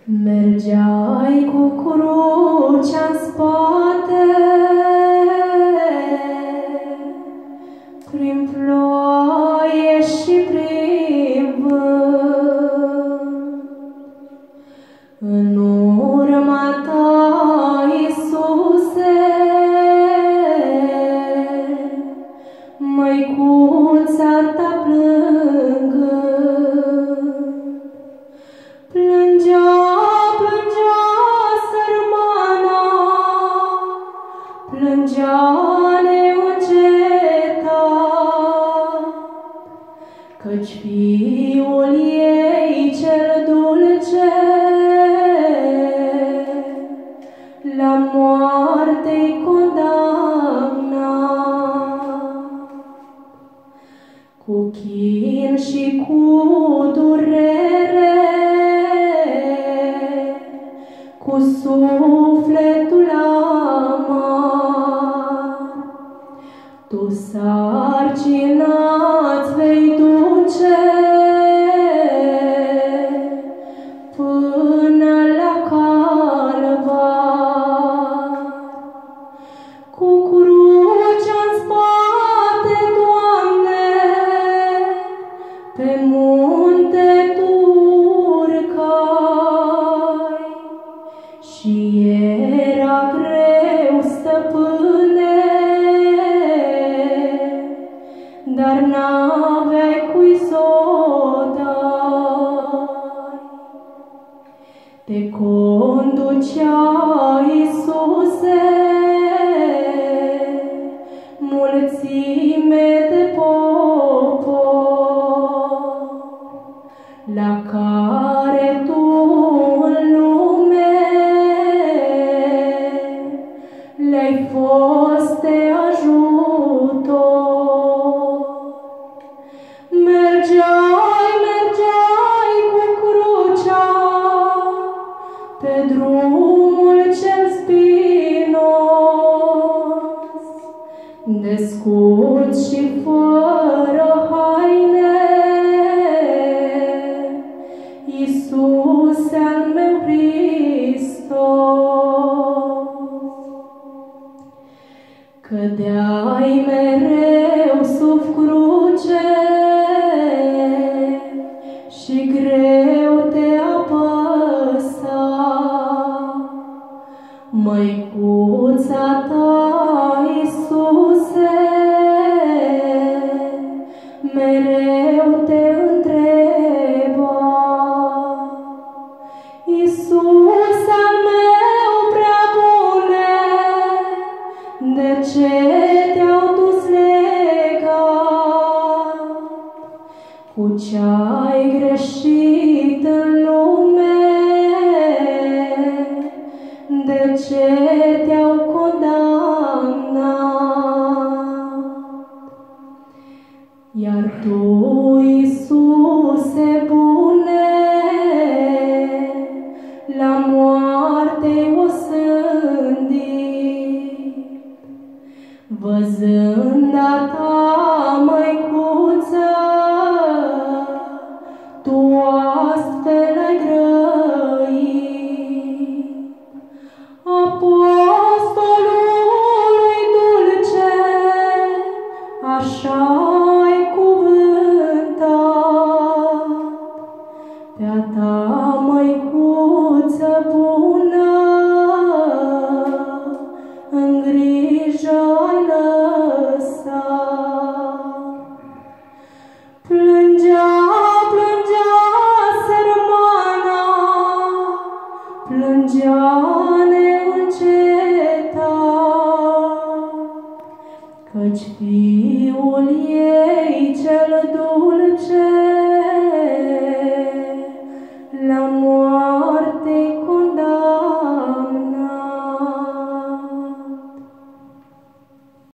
Mergeai cu crucea-n spate, prin ploaie și prin vânt. În urma ta, Iisuse, măicuța ta plângând. Plângea neîncetat, căci fiul ei cel dulce la moarte-i condamnat. Cu chin și cu durere, cu sufletul amar, tu sarcina-ți vei duce până la calvar. Cu crucea-n spate, Doamne, pe munte tu urcai și era greu, Stăpâne, dar n-aveai cui s-o dai. Te conducea, Iisuse, mulțime de popor, la care tu în lume le-ai fost de ajutor. Mergeai cu crucea pe drumul cel spinos, desculț și fără haine, Iisuse al meu Hristos. Cădeai mereu sub cruce și greu te apăsa, măicuța ta, Iisuse, mereu te întreba. Iisus al meu prea bune, de ce te-au dus legat? Cu ce-ai greșit în lume? De ce te-au condamnat? Iar tu, Iisuse bune, la moarte-i osândit, văzând a ta, măicuță, tu astfel ai grăit. Apostolului dulce, așa-i cuvântat, pe-a ta, măicuță bună, în grijă ai lăsat. Plângea sărmana, plângea neîncetat, căci